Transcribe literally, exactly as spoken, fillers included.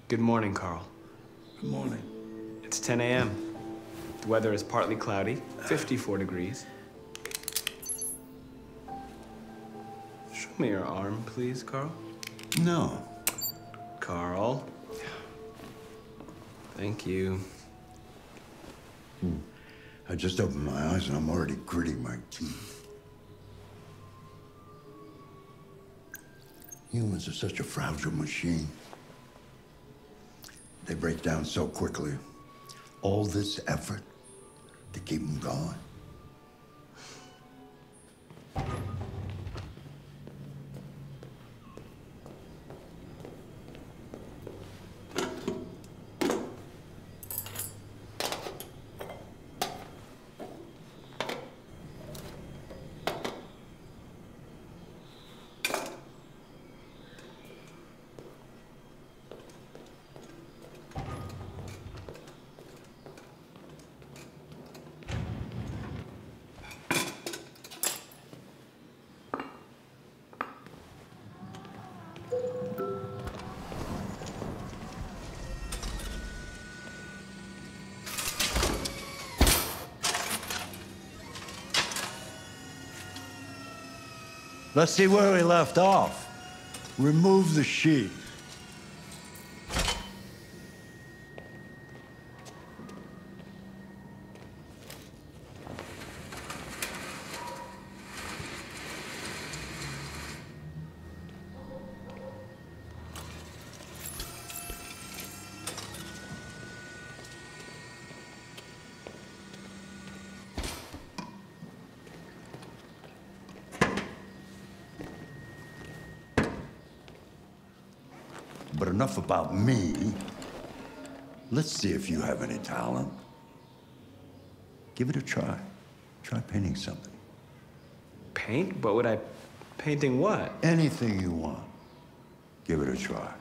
Good morning, Carl. Good morning. It's ten A M The weather is partly cloudy, fifty-four degrees. Show me your arm, please, Carl. No. Carl. Thank you. Hmm. I just opened my eyes and I'm already gritting my teeth. Humans are such a fragile machine. They break down so quickly. All this effort to keep them going. Let's see where we left off. Remove the sheet. But enough about me. Let's see if you have any talent. Give it a try. Try painting something. Paint? But would I... painting what? Anything you want. Give it a try.